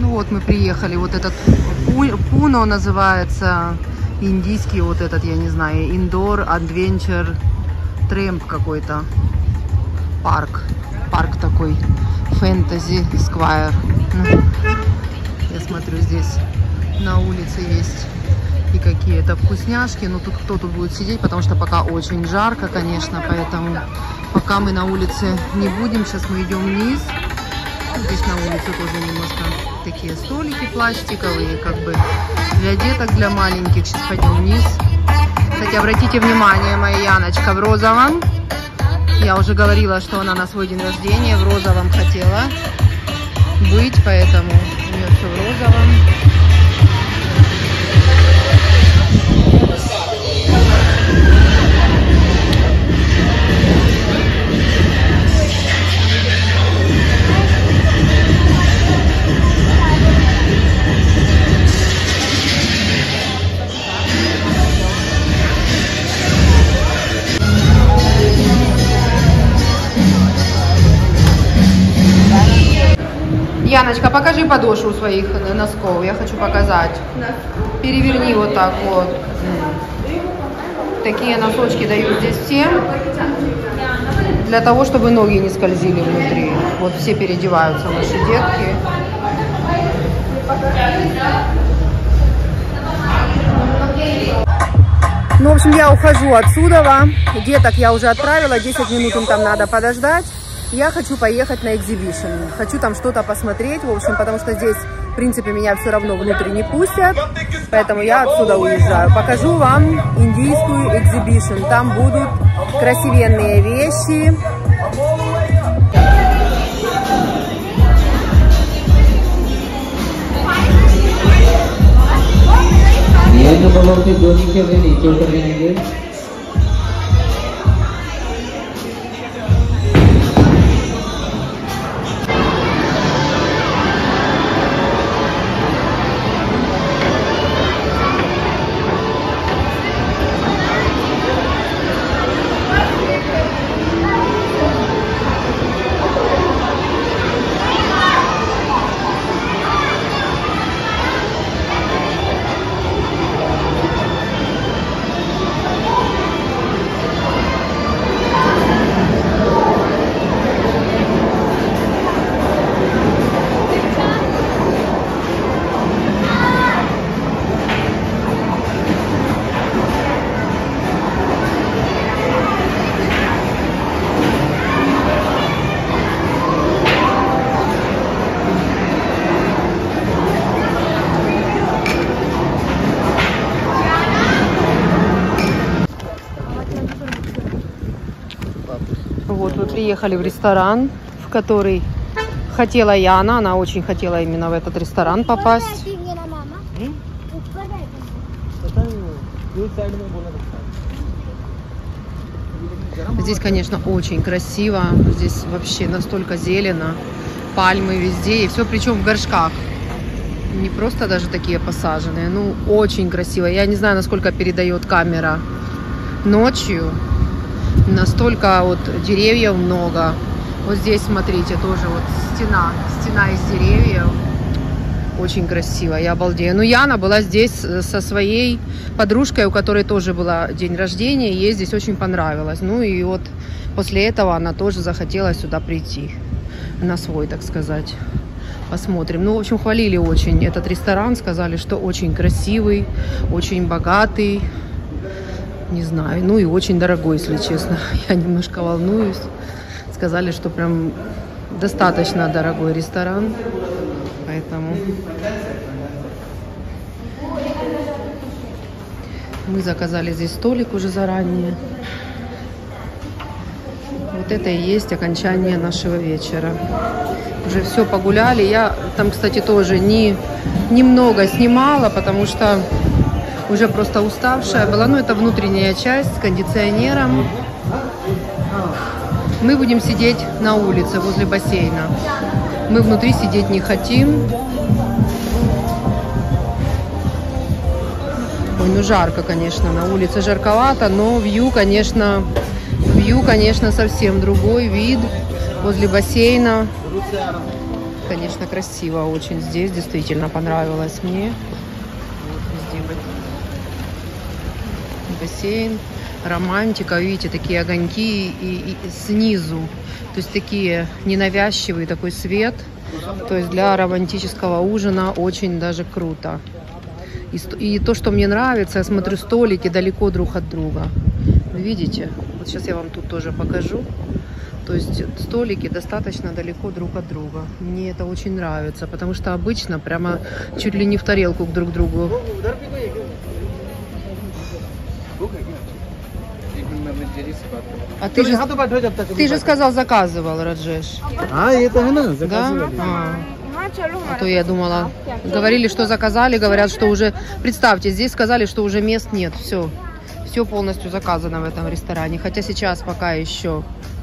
Ну вот мы приехали, вот этот Пуно называется, индийский вот этот, я не знаю, Indoor Adventure Tramp какой-то парк такой, Fantasy Square. Я смотрю, здесь на улице есть и какие-то вкусняшки, но тут кто тут будет сидеть, потому что пока очень жарко, конечно, поэтому пока мы на улице не будем. Сейчас мы идем вниз. Здесь на улице тоже немножко такие столики пластиковые, как бы для деток, для маленьких. Сейчас пойдем вниз. Кстати, обратите внимание, моя Яночка в розовом. Я уже говорила, что она на свой день рождения в розовом хотела быть, поэтому у нее все в розовом. Яночка, покажи подошву своих носков. Я хочу показать. Переверни вот так вот. Такие носочки дают здесь всем. Для того, чтобы ноги не скользили внутри. Вот все переодеваются, наши детки. Ну, в общем, я ухожу отсюда. Деток я уже отправила. 10 минут им там надо подождать. Я хочу поехать на экзибишн, хочу там что-то посмотреть, в общем, потому что здесь, в принципе, меня все равно внутрь не пустят, поэтому я отсюда уезжаю. Покажу вам индийскую экзибишн, там будут красивенные вещи. Вот мы приехали в ресторан, в который хотела Яна. Она очень хотела именно в этот ресторан попасть. Здесь, конечно, очень красиво. Здесь вообще настолько зелено. Пальмы везде. И все причем в горшках. Не просто даже такие посаженные. Ну, очень красиво. Я не знаю, насколько передает камера ночью. Настолько вот деревьев много. Вот здесь, смотрите, тоже вот стена из деревьев. Очень красиво, я обалдею. Ну, Яна была здесь со своей подружкой, у которой тоже был день рождения. Ей здесь очень понравилось. Ну, и вот после этого она тоже захотела сюда прийти. На свой, так сказать. Посмотрим. Ну, в общем, хвалили очень этот ресторан. Сказали, что очень красивый, очень богатый. Не знаю, ну и очень дорогой, если честно. Я немножко волнуюсь. Сказали, что прям достаточно дорогой ресторан. Поэтому мы заказали здесь столик уже заранее. Вот это и есть окончание нашего вечера. Уже все погуляли. Я там, кстати, тоже немного снимала, потому что уже просто уставшая была. Ну, это внутренняя часть с кондиционером. Мы будем сидеть на улице возле бассейна. Мы внутри сидеть не хотим. Ой, ну жарко, конечно, на улице жарковато, но вью, конечно, совсем другой вид возле бассейна. Конечно, красиво очень здесь, действительно понравилось мне. Вот везде бассейн, романтика, видите, такие огоньки и снизу, то есть такие ненавязчивый такой свет, то есть для романтического ужина очень даже круто. И то, что мне нравится, я смотрю, столики далеко друг от друга, видите, вот сейчас я вам тут тоже покажу. То есть столики достаточно далеко друг от друга. Мне это очень нравится, потому что обычно прямо чуть ли не в тарелку друг к другу. А ты же сказал, заказывал, Раджеш. это она, Да? заказывали. А то я думала, говорили, что заказали, говорят, что уже, представьте, здесь сказали, что уже мест нет, все полностью заказано в этом ресторане, хотя сейчас пока еще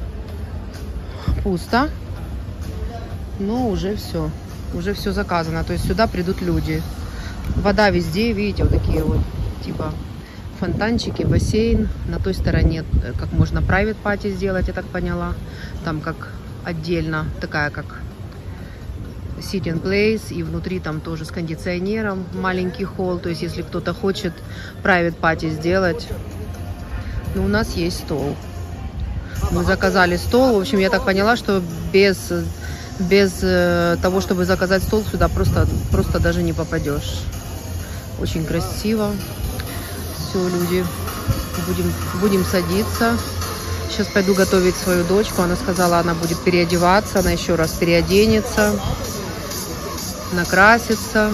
пусто, но уже все заказано, то есть сюда придут люди. Вода везде, видите, вот такие вот, типа фонтанчики, бассейн. На той стороне, как можно private party сделать, я так поняла. Там как отдельно, такая как sitting place, и внутри там тоже с кондиционером маленький холл, то есть если кто-то хочет private party сделать, но у нас есть стол. Мы заказали стол, в общем, я так поняла, что без того, чтобы заказать стол, сюда просто даже не попадешь. Очень красиво. Все, люди, будем садиться. Сейчас пойду готовить свою дочку. Она сказала, она будет переодеваться, она еще раз переоденется, накрасится.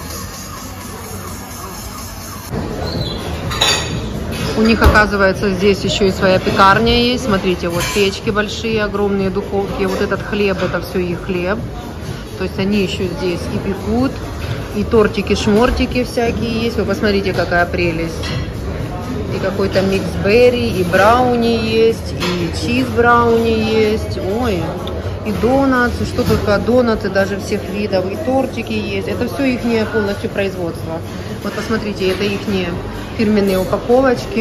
У них, оказывается, здесь еще и своя пекарня есть. Смотрите, вот печки большие, огромные духовки. Вот этот хлеб, это все их хлеб. То есть они еще здесь и пекут, и тортики-шмортики всякие есть. Вы посмотрите, какая прелесть. И какой-то микс-берри, и брауни есть, и чиз-брауни есть. Ой, и донаты, что только донаты даже всех видов, и тортики есть. Это все их полностью производство. Вот посмотрите, это их фирменные упаковочки.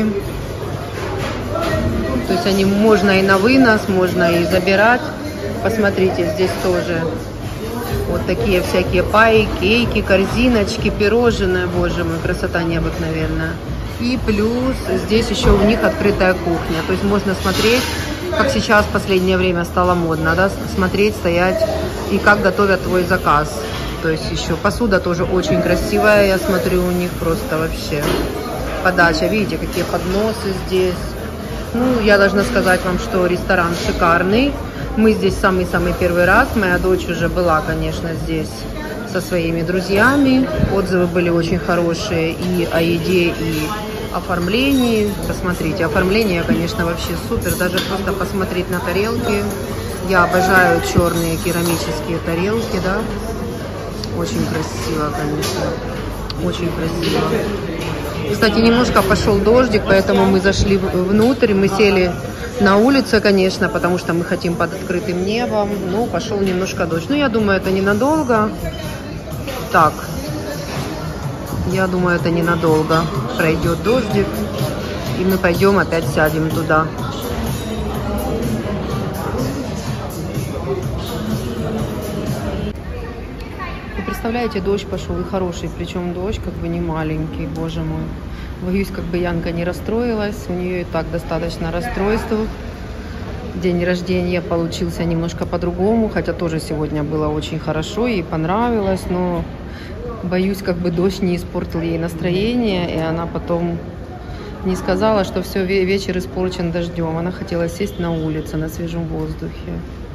То есть они можно и на вынос, можно и забирать. Посмотрите, здесь тоже вот такие всякие паи, кейки, корзиночки, пирожные. Боже мой, красота необыкновенная. И плюс здесь еще у них открытая кухня. То есть можно смотреть, как сейчас в последнее время стало модно, да, смотреть, стоять и как готовят твой заказ. То есть еще посуда тоже очень красивая, я смотрю, у них просто вообще подача. Видите, какие подносы здесь. Ну, я должна сказать вам, что ресторан шикарный. Мы здесь самый-самый первый раз. Моя дочь уже была, конечно, здесь со своими друзьями. Отзывы были очень хорошие и о еде, и оформлении. Посмотрите, оформление, конечно, вообще супер. Даже просто посмотреть на тарелки. Я обожаю черные керамические тарелки, да. Очень красиво, конечно. Очень красиво. Кстати, немножко пошел дождик, поэтому мы зашли внутрь. Мы сели на улице, конечно, потому что мы хотим под открытым небом. Но пошел немножко дождь. Ну, я думаю, это ненадолго. Так. Я думаю, это ненадолго. Пройдет дождик. И мы пойдем опять сядем туда. Представляете, дождь пошел, и хороший, причем дождь как бы не маленький, боже мой. Боюсь, как бы Янка не расстроилась, у нее и так достаточно расстройств. День рождения получился немножко по-другому, хотя тоже сегодня было очень хорошо и понравилось, но боюсь, как бы дождь не испортил ей настроение, и она потом не сказала, что все, вечер испорчен дождем. Она хотела сесть на улице, на свежем воздухе.